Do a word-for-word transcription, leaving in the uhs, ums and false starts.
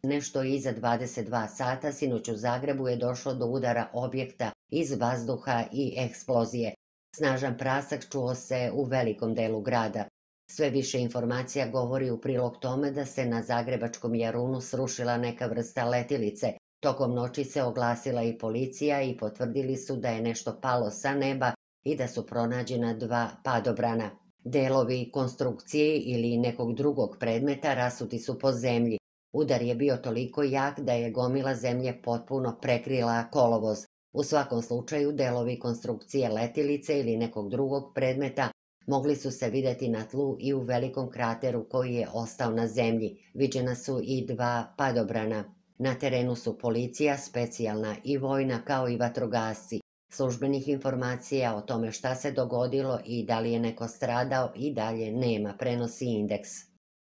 Nešto iza dvadeset dva sata sinoć u Zagrebu je došlo do udara objekta iz vazduha i eksplozije. Snažan prasak čuo se u velikom delu grada. Sve više informacija govori u prilog tome da se na zagrebačkom Jarunu srušila neka vrsta letilice. Tokom noći se oglasila i policija i potvrdili su da je nešto palo sa neba i da su pronađena dva padobrana. Delovi konstrukcije ili nekog drugog predmeta rasuti su po zemlji. Udar je bio toliko jak da je gomila zemlje potpuno prekrila kolovoz. U svakom slučaju delovi konstrukcije letilice ili nekog drugog predmeta mogli su se vidjeti na tlu i u velikom krateru koji je ostao na zemlji. Viđena su i dva padobrana. Na terenu su policija, specijalna i vojna kao i vatrogasci. Službenih informacija o tome šta se dogodilo i da li je neko stradao i dalje nema, prenosi Indeks.